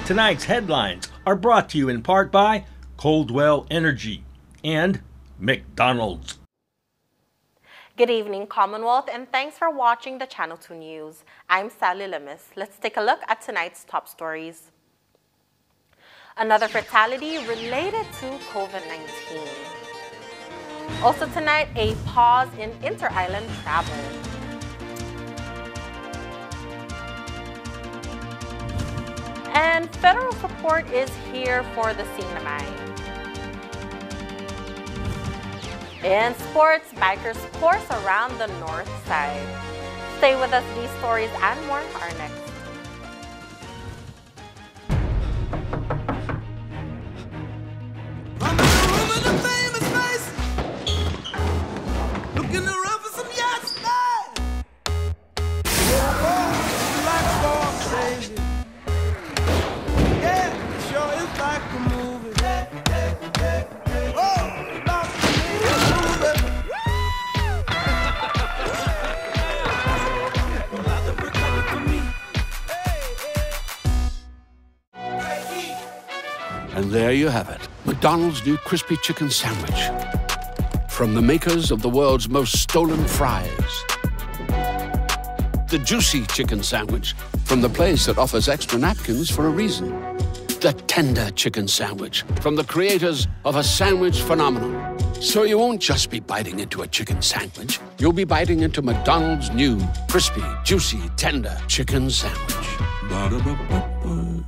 Tonight's headlines are brought to you in part by Coldwell Energy and McDonald's. Good evening, Commonwealth, and thanks for watching the Channel 2 News. I'm Sally Limis. Let's take a look at tonight's top stories. Another fatality related to COVID-19. Also tonight, a pause in inter-island travel. And federal support is here for the CNMI. In sports, bikers course around the north side. Stay with us, these stories and more are next. And there you have it, McDonald's new crispy chicken sandwich. From the makers of the world's most stolen fries. The juicy chicken sandwich from the place that offers extra napkins for a reason. The tender chicken sandwich from the creators of a sandwich phenomenon. So you won't just be biting into a chicken sandwich, you'll be biting into McDonald's new crispy, juicy, tender chicken sandwich. Ba-da-ba-ba-ba.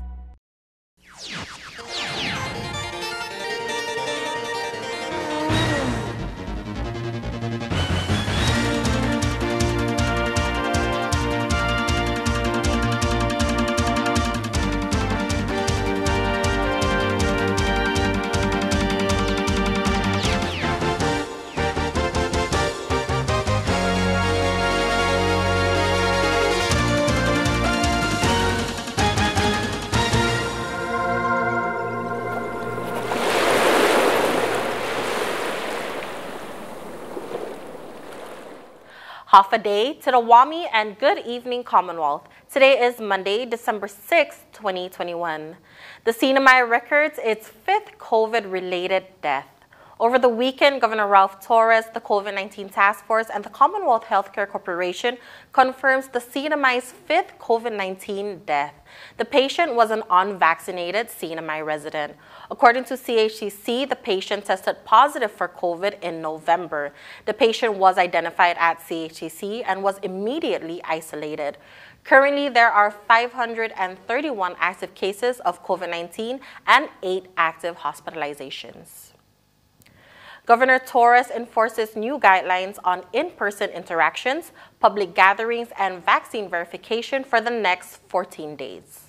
Half a day to the WAMI and good evening, Commonwealth. Today is Monday, December 6, 2021. The CNMI records its fifth COVID-related death. Over the weekend, Governor Ralph Torres, the COVID-19 Task Force, and the Commonwealth Healthcare Corporation confirms the CNMI's fifth COVID-19 death. The patient was an unvaccinated CNMI resident. According to CHCC, the patient tested positive for COVID in November. The patient was identified at CHCC and was immediately isolated. Currently, there are 531 active cases of COVID-19 and 8 active hospitalizations. Governor Torres enforces new guidelines on in-person interactions, public gatherings, and vaccine verification for the next 14 days.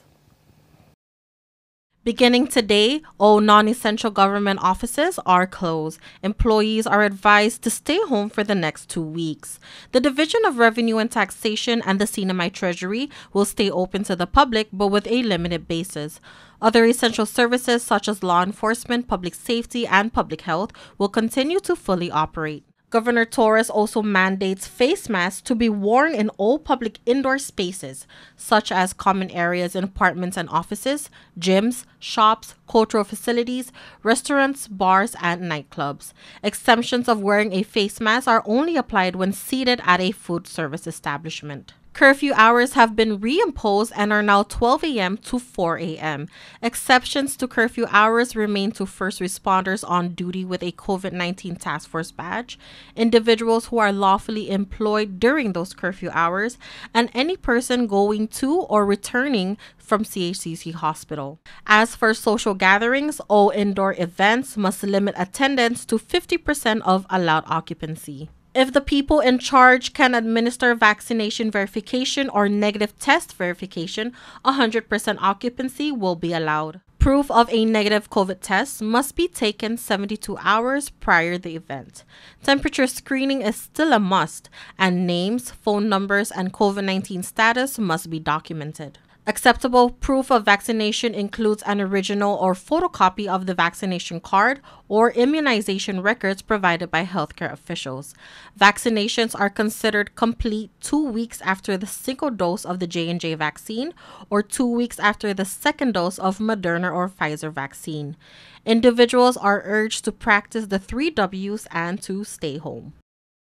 Beginning today, all non-essential government offices are closed. Employees are advised to stay home for the next 2 weeks. The Division of Revenue and Taxation and the CNMI Treasury will stay open to the public, but with a limited basis. Other essential services such as law enforcement, public safety, and public health will continue to fully operate. Governor Torres also mandates face masks to be worn in all public indoor spaces, such as common areas in apartments and offices, gyms, shops, cultural facilities, restaurants, bars, and nightclubs. Exemptions of wearing a face mask are only applied when seated at a food service establishment. Curfew hours have been reimposed and are now 12 a.m. to 4 a.m. Exceptions to curfew hours remain to first responders on duty with a COVID-19 task force badge, individuals who are lawfully employed during those curfew hours, and any person going to or returning from CHCC Hospital. As for social gatherings, all indoor events must limit attendance to 50% of allowed occupancy. If the people in charge can administer vaccination verification or negative test verification, 100% occupancy will be allowed. Proof of a negative COVID test must be taken 72 hours prior to the event. Temperature screening is still a must, and names, phone numbers, and COVID-19 status must be documented. Acceptable proof of vaccination includes an original or photocopy of the vaccination card or immunization records provided by healthcare officials. Vaccinations are considered complete 2 weeks after the single dose of the J&J vaccine or 2 weeks after the second dose of Moderna or Pfizer vaccine. Individuals are urged to practice the 3 W's and to stay home.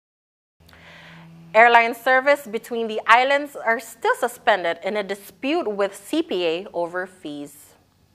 Airline service between the islands are still suspended in a dispute with CPA over fees.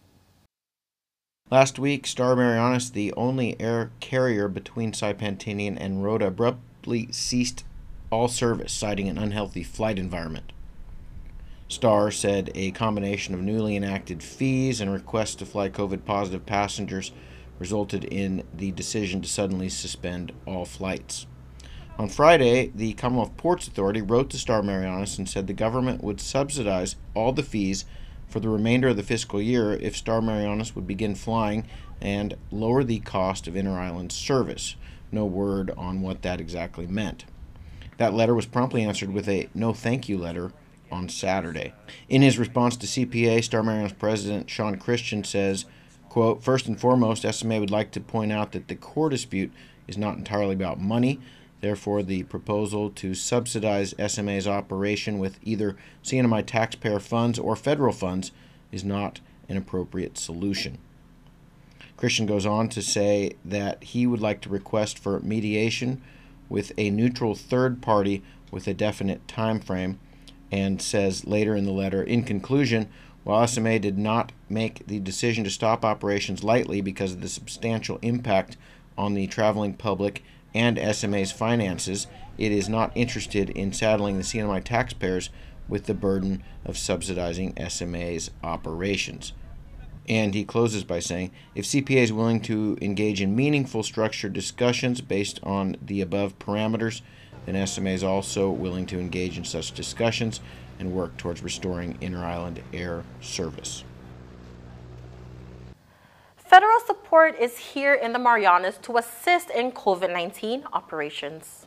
Last week, Star Marianas, the only air carrier between Saipan, Tinian, and Rota, abruptly ceased all service, citing an unhealthy flight environment. Star said a combination of newly enacted fees and requests to fly COVID-positive passengers resulted in the decision to suddenly suspend all flights. On Friday, the Commonwealth Ports Authority wrote to Star Marianas and said the government would subsidize all the fees for the remainder of the fiscal year if Star Marianas would begin flying and lower the cost of inter-island service. No word on what that exactly meant. That letter was promptly answered with a no thank you letter on Saturday. In his response to CPA, Star Marianas President Sean Christian says, quote, "First and foremost, SMA would like to point out that the core dispute is not entirely about money. Therefore, the proposal to subsidize SMA's operation with either CNMI taxpayer funds or federal funds is not an appropriate solution." Christian goes on to say that he would like to request for mediation with a neutral third party with a definite time frame, and says later in the letter, in conclusion, while SMA did not make the decision to stop operations lightly because of the substantial impact on the traveling public and SMA's finances, it is not interested in saddling the CNMI taxpayers with the burden of subsidizing SMA's operations. And he closes by saying, if CPA is willing to engage in meaningful structured discussions based on the above parameters, then SMA is also willing to engage in such discussions and work towards restoring inter-island air service. Federal support is here in the Marianas to assist in COVID-19 operations.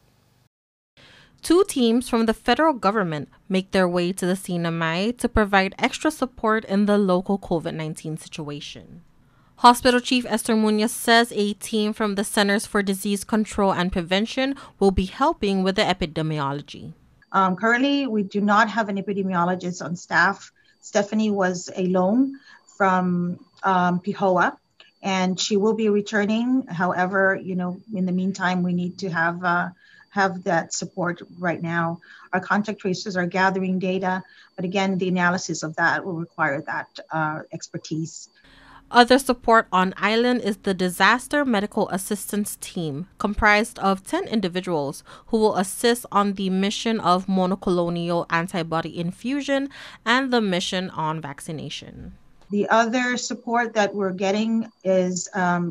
2 teams from the federal government make their way to the CNMI to provide extra support in the local COVID-19 situation. Hospital Chief Esther Munoz says a team from the Centers for Disease Control and Prevention will be helping with the epidemiology. Currently, we do not have an epidemiologist on staff. Stephanie was a loan from PIHOA, and she will be returning. However, in the meantime, we need to have that support right now. Our contact tracers are gathering data, but again, the analysis of that will require that expertise. Other support on island is the Disaster Medical Assistance Team, comprised of 10 individuals who will assist on the mission of monoclonal antibody infusion and the mission on vaccination. The other support that we're getting is,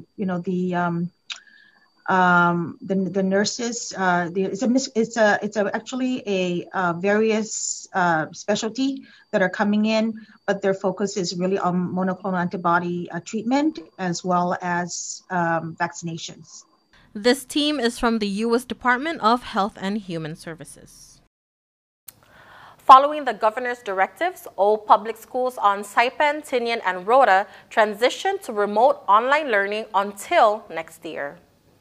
the nurses. It's actually a various specialty that are coming in, but their focus is really on monoclonal antibody treatment as well as vaccinations. This team is from the U.S. Department of Health and Human Services. Following the governor's directives, all public schools on Saipan, Tinian, and Rota transition to remote online learning until next year.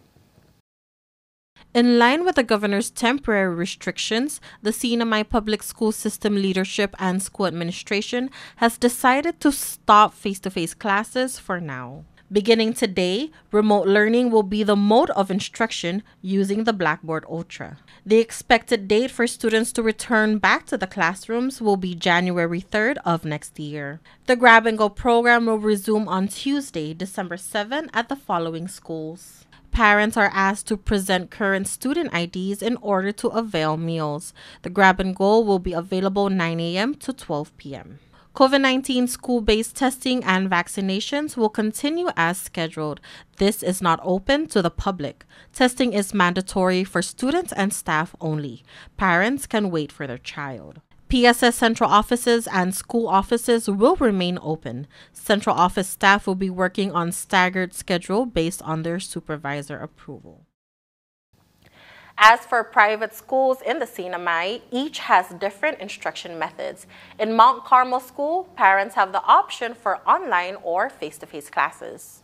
In line with the governor's temporary restrictions, the CNMI Public School System Leadership and School Administration has decided to stop face-to-face classes for now. Beginning today, remote learning will be the mode of instruction using the Blackboard Ultra. The expected date for students to return back to the classrooms will be January 3rd of next year. The Grab and Go program will resume on Tuesday, December 7 at the following schools. Parents are asked to present current student IDs in order to avail meals. The Grab and Go will be available 9 a.m. to 12 p.m. COVID-19 school-based testing and vaccinations will continue as scheduled. This is not open to the public. Testing is mandatory for students and staff only. Parents can wait for their child. PSS central offices and school offices will remain open. Central office staff will be working on staggered schedule based on their supervisor approval. As for private schools in the CNMI, each has different instruction methods. In Mount Carmel School, parents have the option for online or face-to-face classes.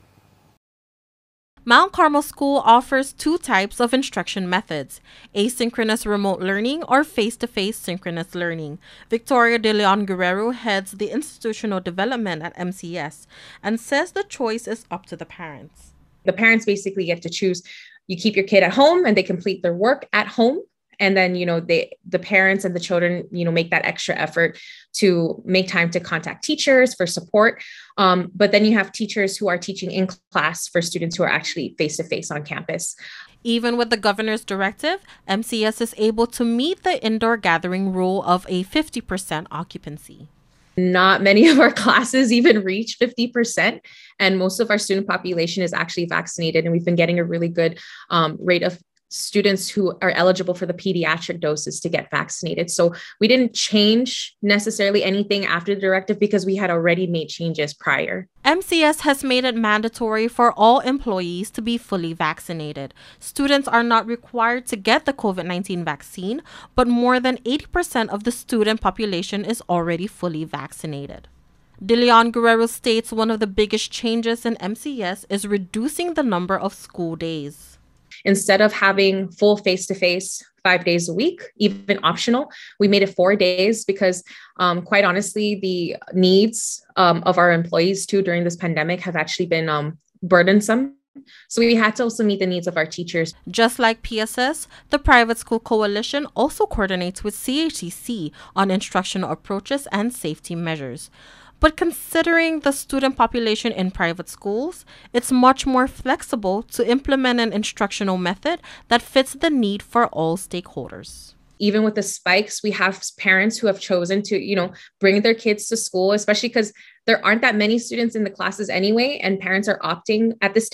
Mount Carmel School offers two types of instruction methods, asynchronous remote learning or face-to-face synchronous learning. Victoria De Leon Guerrero heads the institutional development at MCS and says the choice is up to the parents. The parents basically get to choose. You keep your kid at home and they complete their work at home. And then, the parents and the children, make that extra effort to make time to contact teachers for support. But then you have teachers who are teaching in class for students who are actually face-to-face on campus. Even with the governor's directive, MCS is able to meet the indoor gathering rule of a 50% occupancy. Not many of our classes even reach 50%, and most of our student population is actually vaccinated. And we've been getting a really good rate of students who are eligible for the pediatric doses to get vaccinated. So we didn't change necessarily anything after the directive because we had already made changes prior. MCS has made it mandatory for all employees to be fully vaccinated. Students are not required to get the COVID-19 vaccine, but more than 80% of the student population is already fully vaccinated. De Leon Guerrero states one of the biggest changes in MCS is reducing the number of school days. Instead of having full face-to-face 5 days a week, even optional, we made it 4 days because quite honestly, the needs of our employees too during this pandemic have actually been burdensome. So we had to also meet the needs of our teachers. Just like PSS, the Private School Coalition also coordinates with CHCC on instructional approaches and safety measures. But considering the student population in private schools, it's much more flexible to implement an instructional method that fits the need for all stakeholders. Even with the spikes, we have parents who have chosen to, bring their kids to school, especially because there aren't that many students in the classes anyway, and parents are opting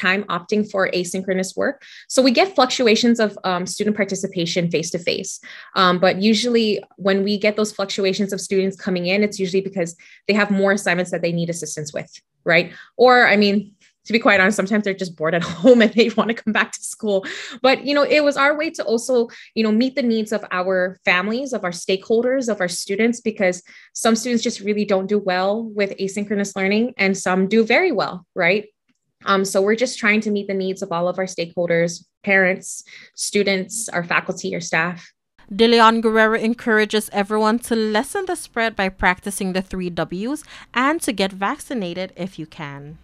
for asynchronous work. So we get fluctuations of student participation face-to-face. But usually when we get those fluctuations of students coming in, it's usually because they have more assignments that they need assistance with, right? Or, to be quite honest, sometimes they're just bored at home and they want to come back to school. But, it was our way to also, meet the needs of our families, of our stakeholders, of our students, because some students just really don't do well with asynchronous learning and some do very well, right? So we're just trying to meet the needs of all of our stakeholders, parents, students, our faculty, our staff. De Leon Guerrero encourages everyone to lessen the spread by practicing the 3 W's and to get vaccinated if you can.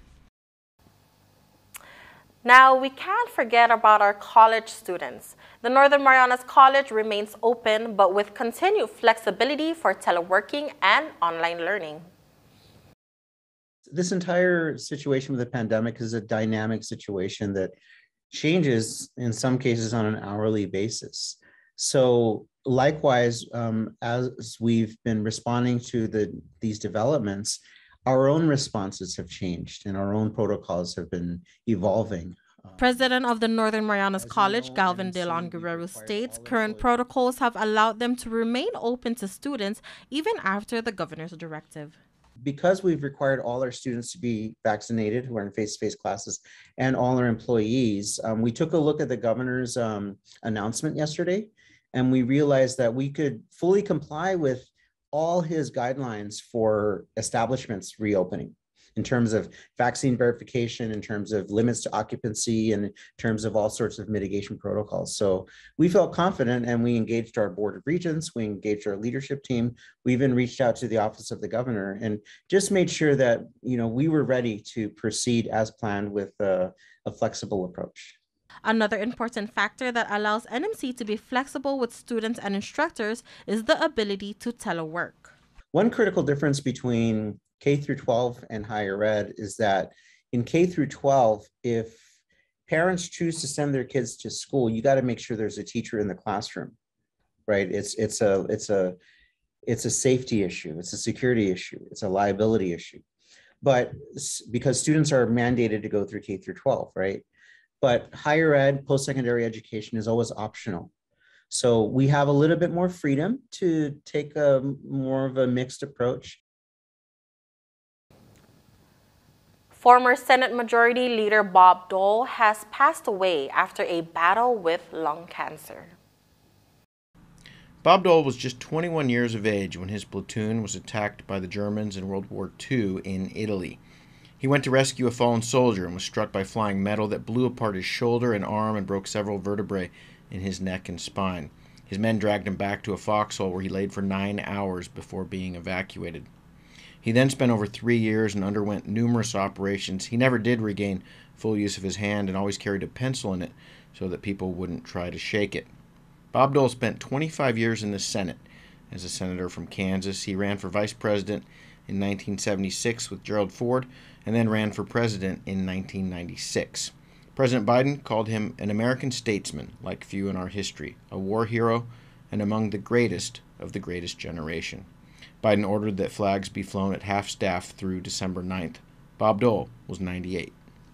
Now, we can't forget about our college students. The Northern Marianas College remains open, but with continued flexibility for teleworking and online learning. This entire situation with the pandemic is a dynamic situation that changes in some cases on an hourly basis. So likewise, as we've been responding to these developments, our own responses have changed and our own protocols have been evolving. President of the Northern Marianas College, Galvin De Leon Guerrero, states current protocols have allowed them to remain open to students even after the governor's directive. Because we've required all our students to be vaccinated who are in face-to-face classes and all our employees, we took a look at the governor's announcement yesterday, and we realized that we could fully comply with all his guidelines for establishments reopening in terms of vaccine verification, in terms of limits to occupancy, and in terms of all sorts of mitigation protocols. So we felt confident and we engaged our board of regents, we engaged our leadership team, we even reached out to the office of the governor and just made sure that, we were ready to proceed as planned with a flexible approach. Another important factor that allows NMC to be flexible with students and instructors is the ability to telework. One critical difference between K through 12 and higher ed is that in K through 12, if parents choose to send their kids to school, you got to make sure there's a teacher in the classroom, right? It's a safety issue, it's a security issue, it's a liability issue. But because students are mandated to go through K through 12, right? But higher ed, post-secondary education is always optional. So we have a little bit more freedom to take more of a mixed approach. Former Senate Majority Leader Bob Dole has passed away after a battle with lung cancer. Bob Dole was just 21 years of age when his platoon was attacked by the Germans in World War II in Italy. He went to rescue a fallen soldier and was struck by flying metal that blew apart his shoulder and arm and broke several vertebrae in his neck and spine. His men dragged him back to a foxhole where he laid for 9 hours before being evacuated. He then spent over 3 years and underwent numerous operations. He never did regain full use of his hand and always carried a pencil in it so that people wouldn't try to shake it. Bob Dole spent 25 years in the Senate. As a senator from Kansas, he ran for vice president in 1976 with Gerald Ford and then ran for president in 1996. President Biden called him an American statesman like few in our history, a war hero, and among the greatest of the greatest generation. Biden ordered that flags be flown at half-staff through December 9th. Bob Dole was 98.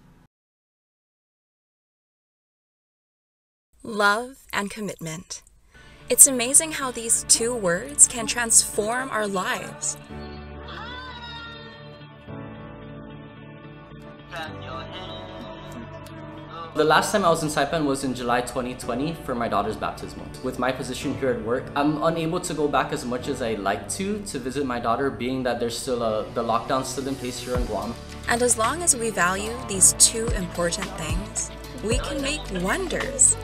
Love and commitment. It's amazing how these two words can transform our lives. The last time I was in Saipan was in July 2020 for my daughter's baptismal. With my position here at work, I'm unable to go back as much as I'd like to visit my daughter, being that there's still the lockdown's still in place here in Guam. And as long as we value these two important things, we can make wonders.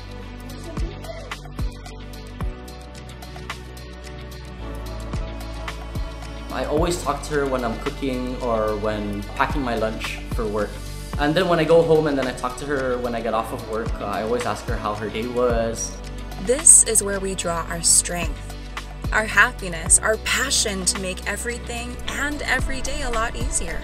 I always talk to her when I'm cooking or when packing my lunch for work. And then when I go home and then I talk to her when I get off of work, I always ask her how her day was. This is where we draw our strength, our happiness, our passion to make everything and every day a lot easier.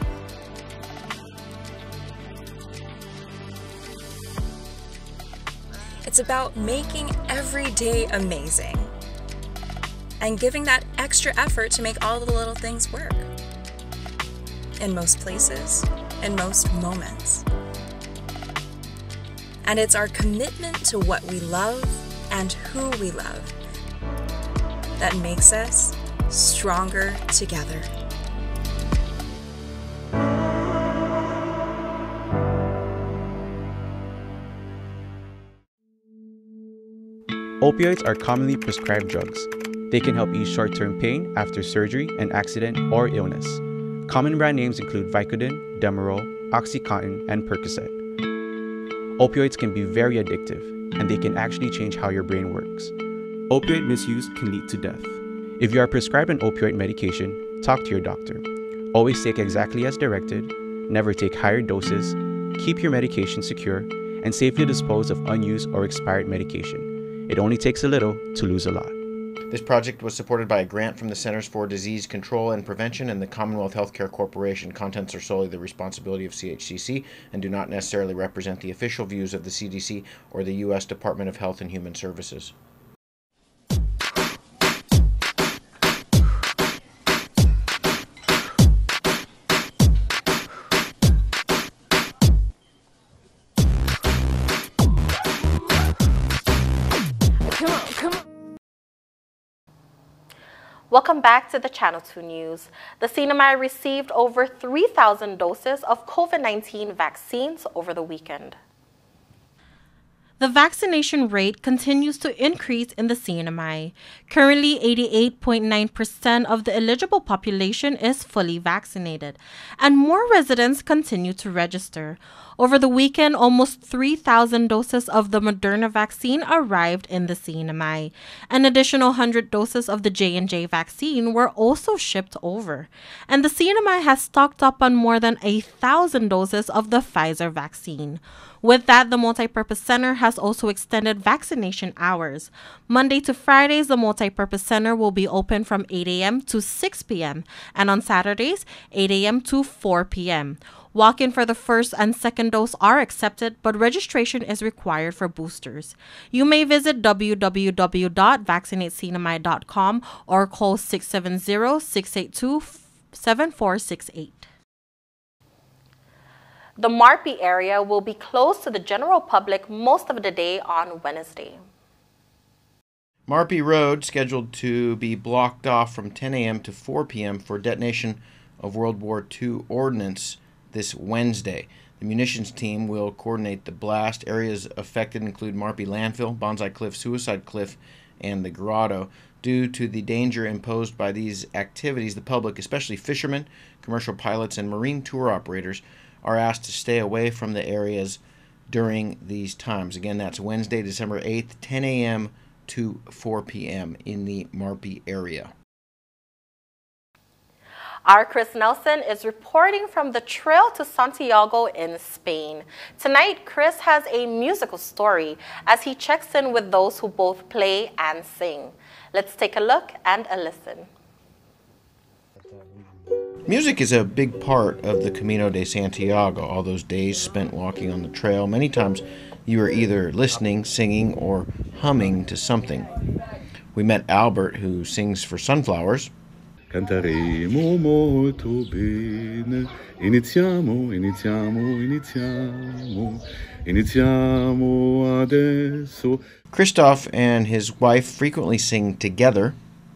It's about making every day amazing and giving that extra effort to make all the little things work. In most places, in most moments. And it's our commitment to what we love and who we love that makes us stronger together. Opioids are commonly prescribed drugs. They can help ease short-term pain after surgery, an accident, or illness. Common brand names include Vicodin, Demerol, OxyContin, and Percocet. Opioids can be very addictive, and they can actually change how your brain works. Opioid misuse can lead to death. If you are prescribed an opioid medication, talk to your doctor. Always take exactly as directed, never take higher doses, keep your medication secure, and safely dispose of unused or expired medication. It only takes a little to lose a lot. This project was supported by a grant from the Centers for Disease Control and Prevention and the Commonwealth Healthcare Corporation. Contents are solely the responsibility of CHCC and do not necessarily represent the official views of the CDC or the U.S. Department of Health and Human Services. Welcome back to the Channel 2 News. The CNMI received over 3,000 doses of COVID-19 vaccines over the weekend. The vaccination rate continues to increase in the CNMI. Currently, 88.9% of the eligible population is fully vaccinated, and more residents continue to register. Over the weekend, almost 3,000 doses of the Moderna vaccine arrived in the CNMI. An additional 100 doses of the J&J vaccine were also shipped over. And the CNMI has stocked up on more than 1,000 doses of the Pfizer vaccine. With that, the Multipurpose Center has also extended vaccination hours. Monday to Fridays, the Multipurpose Center will be open from 8 a.m. to 6 p.m. and on Saturdays, 8 a.m. to 4 p.m. Walk-in for the first and second dose are accepted, but registration is required for boosters. You may visit www.vaccinatecnmi.com or call 670-682-7468. The Marpi area will be closed to the general public most of the day on Wednesday. Marpi Road scheduled to be blocked off from 10 a.m. to 4 p.m. for detonation of World War II ordnance this Wednesday. The munitions team will coordinate the blast. Areas affected include Marpy Landfill, Bonsai Cliff, Suicide Cliff, and the Grotto. Due to the danger imposed by these activities, the public, especially fishermen, commercial pilots, and marine tour operators, are asked to stay away from the areas during these times. Again, that's Wednesday, December 8th, 10 a.m. to 4 p.m. in the Marpy area. Our Chris Nelson is reporting from the Trail to Santiago in Spain. Tonight, Chris has a musical story as he checks in with those who both play and sing. Let's take a look and a listen. Music is a big part of the Camino de Santiago. All those days spent walking on the trail, many times you are either listening, singing, or humming to something. We met Albert, who sings for Sunflowers. Canteremo molto bene, iniziamo adesso. Christoph and his wife frequently sing together.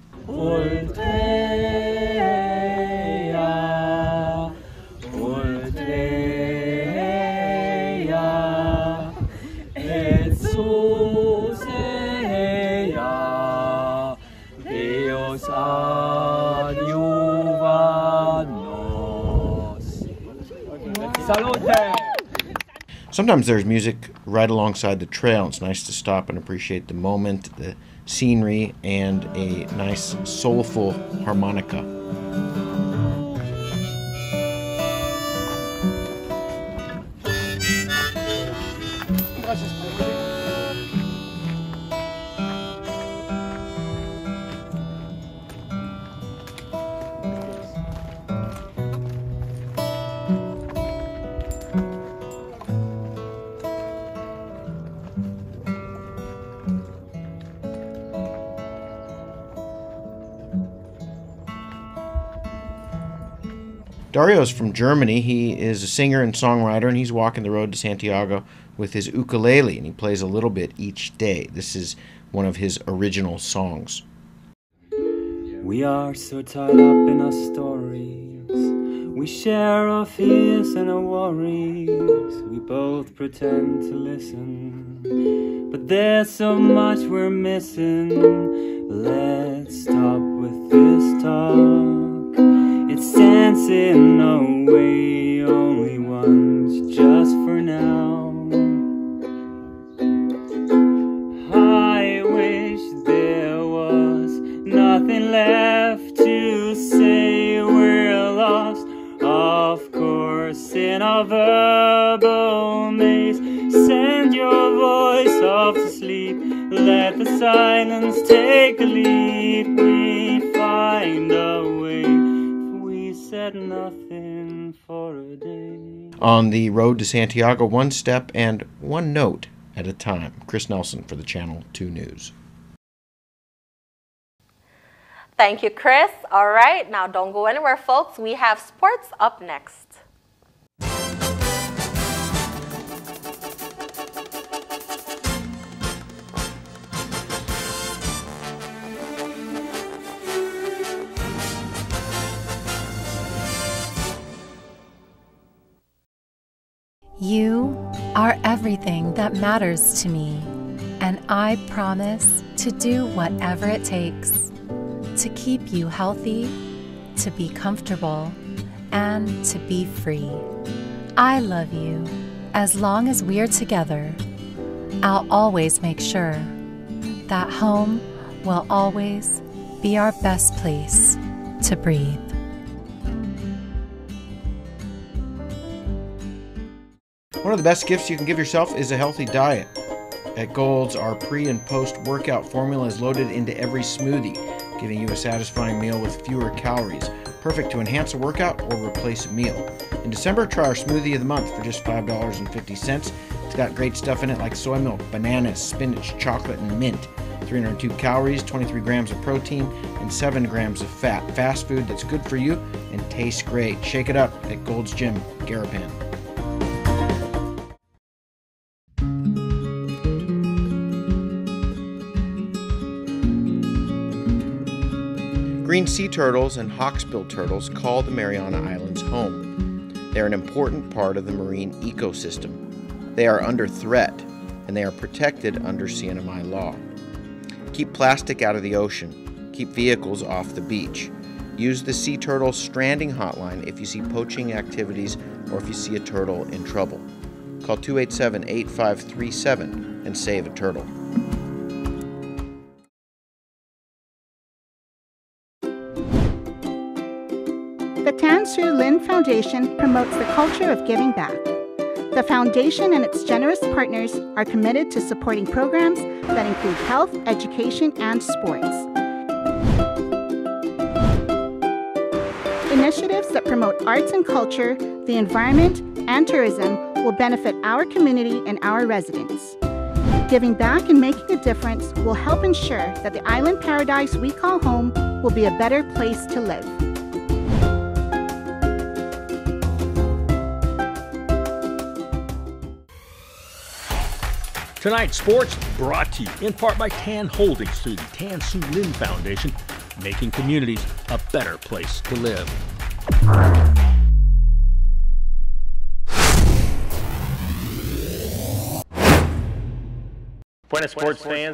Sometimes there's music right alongside the trail. It's nice to stop and appreciate the moment, the scenery, and a nice soulful harmonica. Dario's from Germany. He is a singer and songwriter, and he's walking the road to Santiago with his ukulele, and he plays a little bit each day. This is one of his original songs. We are so tied up in our stories. We share our fears and our worries. We both pretend to listen, but there's so much we're missing. Let's stop with this talk. It's dancing away, only once, just for now. I wish there was nothing left to say. We're lost, of course, in our verbal maze. Send your voice off to sleep. Let the silence take the lead. We find a way. Said nothing for a day. On the road to Santiago, one step and one note at a time. Chris Nelson for the Channel 2 News. Thank you, Chris. All right, now don't go anywhere, folks. We have sports up next. You are everything that matters to me, and I promise to do whatever it takes to keep you healthy, to be comfortable, and to be free. I love you. As long as we're together, I'll always make sure that home will always be our best place to breathe. One of the best gifts you can give yourself is a healthy diet. At Gold's, our pre- and post-workout formula is loaded into every smoothie, giving you a satisfying meal with fewer calories, perfect to enhance a workout or replace a meal. In December, try our smoothie of the month for just $5.50. It's got great stuff in it like soy milk, bananas, spinach, chocolate, and mint. 302 calories, 23 grams of protein, and 7 grams of fat. Fast food that's good for you and tastes great. Shake it up at Gold's Gym, Garapan. Green sea turtles and hawksbill turtles call the Mariana Islands home. They're an important part of the marine ecosystem. They are under threat, and they are protected under CNMI law. Keep plastic out of the ocean. Keep vehicles off the beach. Use the Sea Turtle Stranding Hotline if you see poaching activities or if you see a turtle in trouble. Call 287-8537 and save a turtle. The Tan Su Lin Foundation promotes the culture of giving back. The foundation and its generous partners are committed to supporting programs that include health, education, and sports. Initiatives that promote arts and culture, the environment, and tourism will benefit our community and our residents. Giving back and making a difference will help ensure that the island paradise we call home will be a better place to live. Tonight's sports brought to you in part by Tan Holdings through the Tan Su Lin Foundation, making communities a better place to live. Buenas sports fans.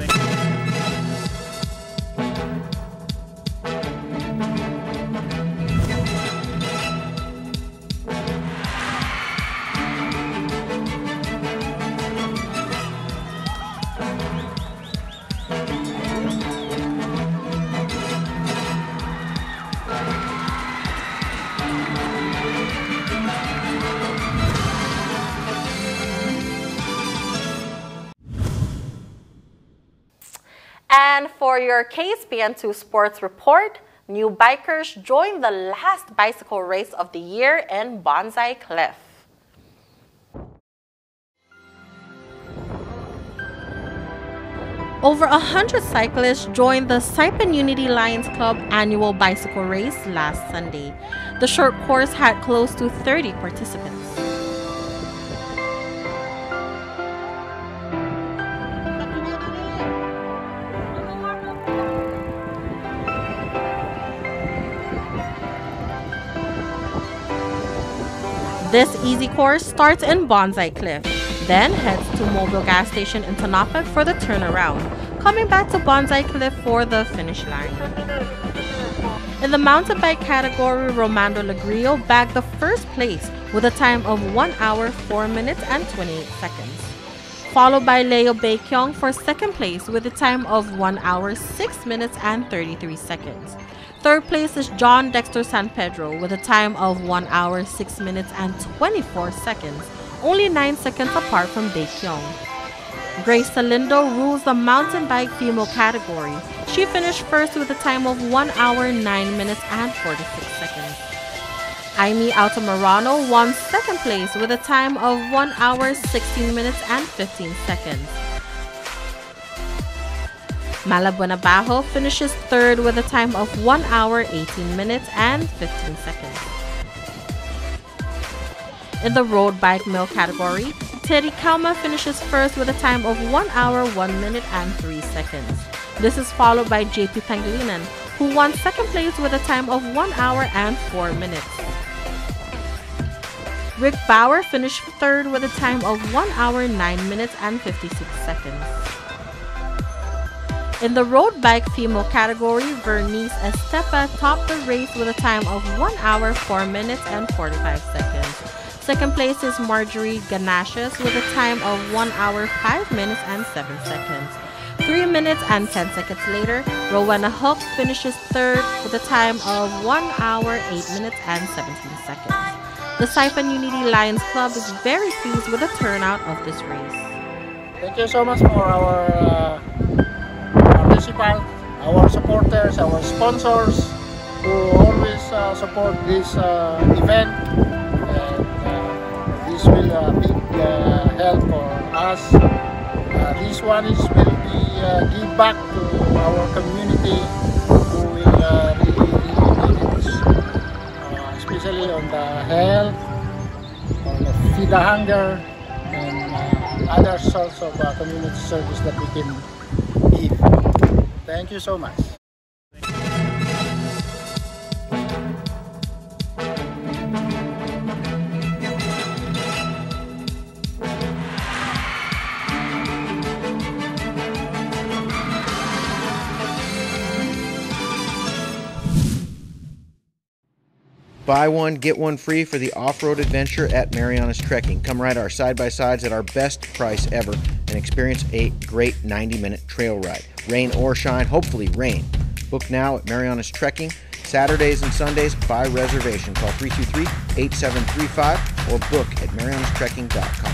And for your KSPN2 Sports Report, new bikers joined the last bicycle race of the year in Bonsai Cliff. Over 100 cyclists joined the Saipan Unity Lions Club annual bicycle race last Sunday. The short course had close to 30 participants. This easy course starts in Bonsai Cliff, then heads to Mobile Gas Station in Tonopah for the turnaround, coming back to Bonsai Cliff for the finish line. In the mountain bike category, Romando Legrio bagged the first place with a time of 1 hour, 4 minutes and 28 seconds, followed by Leo Baekyong for second place with a time of 1 hour, 6 minutes and 33 seconds. Third place is John Dexter San Pedro with a time of 1 hour, 6 minutes and 24 seconds, only 9 seconds apart from Baekyong. Grace Salindo rules the mountain bike female category. She finished first with a time of 1 hour, 9 minutes and 46 seconds. Aimee Altamirano won second place with a time of 1 hour, 16 minutes and 15 seconds. Mala Buenabajo finishes third with a time of 1 hour, 18 minutes and 15 seconds. In the road bike male category, Teddy Kalma finishes first with a time of 1 hour, 1 minute and 3 seconds. This is followed by JP Pangilinan, who won second place with a time of 1 hour and 4 minutes. Rick Bauer finished third with a time of 1 hour, 9 minutes and 56 seconds. In the road bike female category, Vernice Estepa topped the race with a time of 1 hour, 4 minutes and 45 seconds. Second place is Marjorie Ganashes with a time of 1 hour, 5 minutes and 7 seconds. 3 minutes and 10 seconds later, Rowena Hook finishes third with a time of 1 hour, 8 minutes and 17 seconds. The Saipan Unity Lions Club is very pleased with the turnout of this race. Thank you so much for our participants, our supporters, our sponsors who always support this event. This will big help for us. This one will be give back to our community who will really need it, especially on the health, on the feed the hunger, and other sorts of community service that we can give. Thank you so much. Buy one, get one free for the off-road adventure at Marianas Trekking. Come ride our side-by-sides at our best price ever and experience a great 90-minute trail ride. Rain or shine, hopefully rain. Book now at Marianas Trekking. Saturdays and Sundays by reservation. Call 323-8735 or book at marianastrekking.com.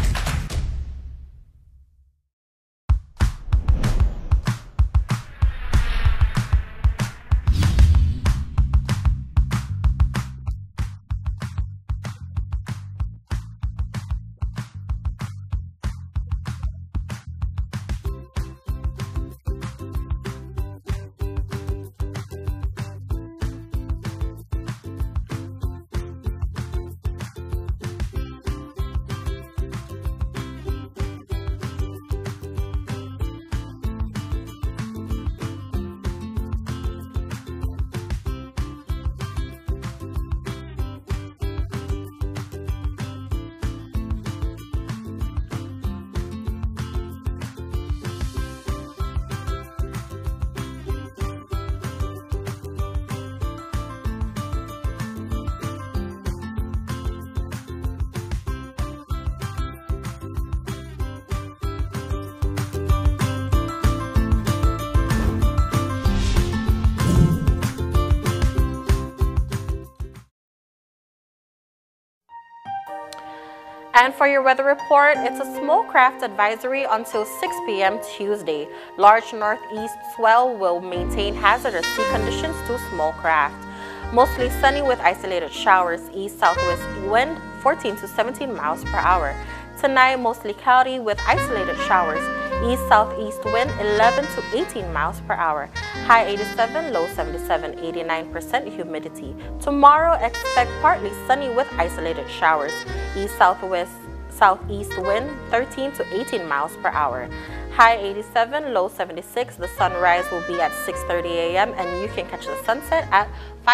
And for your weather report, it's a small craft advisory until 6 p.m. Tuesday. Large northeast swell will maintain hazardous sea conditions to small craft. Mostly sunny with isolated showers, east-southwest wind 14 to 17 miles per hour. Tonight, mostly cloudy with isolated showers, east-southeast wind 11 to 18 miles per hour. High 87, low 77, 89% humidity. Tomorrow, expect partly sunny with isolated showers, east-southwest southeast wind 13 to 18 miles per hour. High 87, low 76. The sunrise will be at 6:30 a.m. and you can catch the sunset at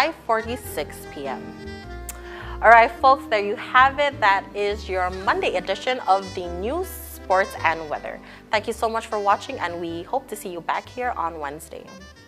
5:46 p.m. All right, folks, there you have it. That is your Monday edition of the news, sports, and weather. Thank you so much for watching, and we hope to see you back here on Wednesday.